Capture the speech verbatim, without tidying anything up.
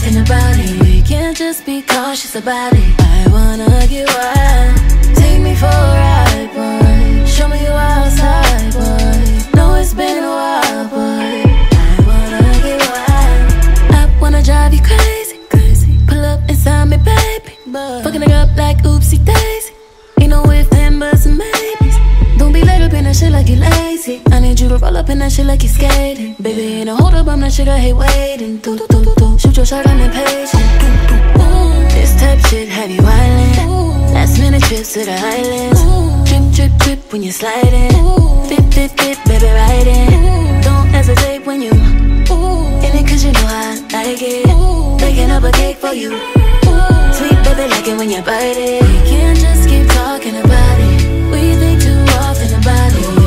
often about it. We can't just be cautious about it. I wanna get wild. Take me for a ride, boy. Show me you outside, boy. Know it's been a while, boy. I wanna get wild. I wanna drive you crazy, crazy. Pull up inside me, baby. Fucking it up like oopsie daisy. Ain't no if, then, buts, and maybes. Don't be leg up in that shit like you lazy. I need you to roll up in that shit like you skating. Baby, ain't no hold up, I'm that shit I hate waiting. Do, do, do, do. Shoot your shot, I'm impatient. This type shit have you wildin'. Last minute trips to the islands. Trip, trip, trip when you're sliding. Fit, fit, fit, baby, ride in. Don't hesitate when you in it, cause you know I like it. Baking up a cake for you. Sweet baby, like it when you bite it. We can't just keep talking about it. We think too often about it.